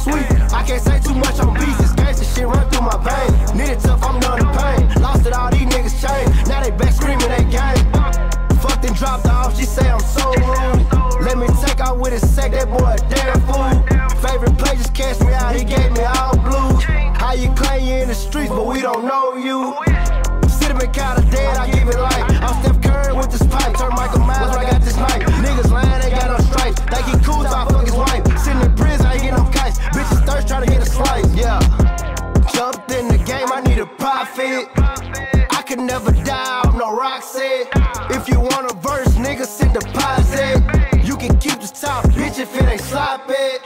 sweet. I can't say too much on beats, this gangsta shit run through my veins. Need it tough, I'm none of pain. Lost it, all these niggas changed. Now they back screaming they gang. Fucked and dropped off, she say I'm so rude. Let me take out with his sack, that boy a damn fool. Favorite play just cashed me out, he gave me all blue. How you claim you in the streets, but we don't know you. Cinnamon kinda dead, I give it life. I'm Steph Curry with this pipe, turn Michael Myers, I got this knife. Niggas lying, they got no stripes. Think he cool, so I fuck his wife. Sitting in prison, I ain't get no kites. Bitches thirst, try to get a slice, yeah. Jumped in the game, I need a profit. I could never die, I'm no Roxy. If you want a verse, nigga, send deposit. You can keep the top, bitch, if it ain't sloppy.